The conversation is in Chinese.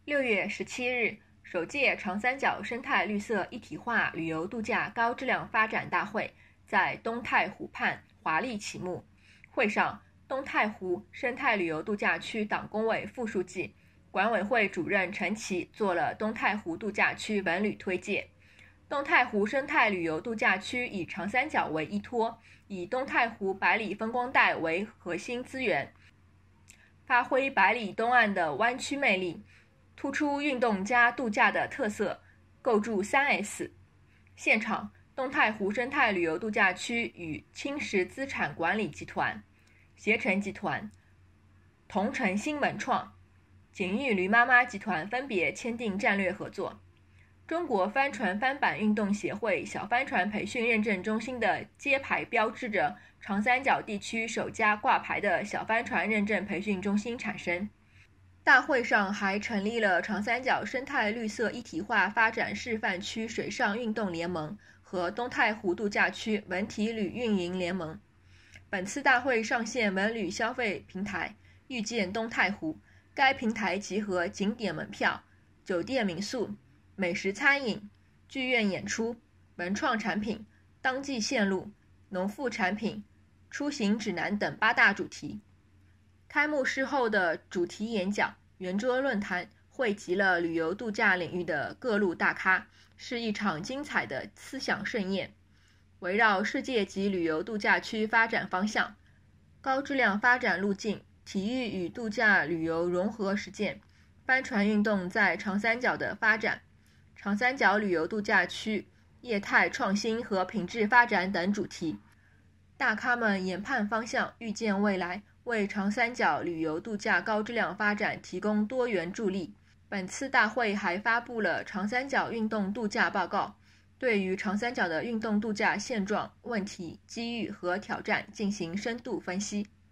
6月17日，首届长三角生态绿色一体化旅游度假高质量发展大会在东太湖畔华丽启幕。会上，东太湖生态旅游度假区党工委副书记、管委会主任陈琦做了东太湖度假区文旅推介。东太湖生态旅游度假区以长三角为依托，以东太湖百里风光带为核心资源，发挥百里东岸的湾区魅力，突出运动加度假的特色，构筑 3S。 现场，东太湖生态旅游度假区与青石资产管理集团、携程集团、同城新文创、锦玉驴妈妈集团分别签订战略合作。中国帆船帆板运动协会小帆船培训认证中心的揭牌标志着长三角地区首家挂牌的小帆船认证培训中心产生。大会上还成立了长三角生态绿色一体化发展示范区水上运动联盟和东太湖度假区文体旅运营联盟。本次大会上线文旅消费平台遇见东太湖，该平台集合景点门票、酒店民宿、美食餐饮、剧院演出、文创产品、当季线路、农副产品、出行指南等8大主题。开幕式后的主题演讲、圆桌论坛汇集了旅游度假领域的各路大咖，是一场精彩的思想盛宴。围绕世界级旅游度假区发展方向、高质量发展路径、体育与度假旅游融合实践、帆船运动在长三角的发展、长三角旅游度假区业态创新和品质发展等主题，大咖们研判方向，预见未来，为长三角旅游度假高质量发展提供多元助力。本次大会还发布了长三角运动度假报告，对于长三角的运动度假现状、问题、机遇和挑战进行深度分析。